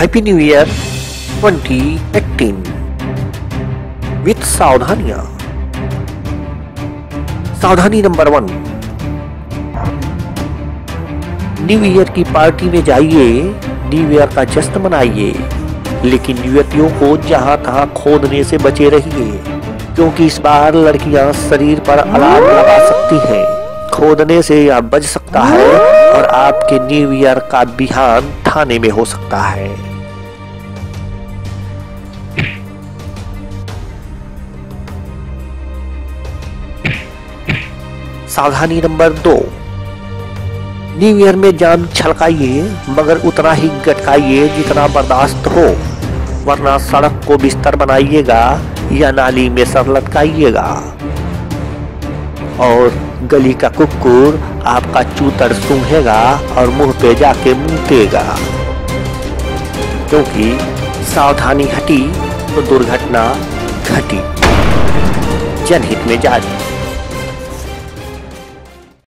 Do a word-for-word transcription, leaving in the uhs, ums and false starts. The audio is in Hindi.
Happy new year twenty eighteen with सावधानियां। सावधानी नंबर वन, न्यू ईयर की पार्टी में जाइए, न्यू ईयर का जश्न मनाइए, लेकिन युवतियों को जहां तहां खोदने से बचे रहिए, क्योंकि इस बार लड़कियां शरीर पर अलार्म लगा सकती हैं। खोदने से यह बच सकता है और आपके न्यू ईयर का बिहान थाने में हो सकता है। सावधानी नंबर दो, न्यू ईयर में जान छलकाइए, मगर उतना ही गटकाइए जितना बर्दाश्त हो, वरना सड़क को बिस्तर बनाइएगा या नाली में सर लटकाइएगा और गली का कुकुर आपका चूतर सूंघेगा और मुंह पे जाके मूतेगा, क्योंकि सावधानी हटी तो दुर्घटना घटी। जनहित में जारी।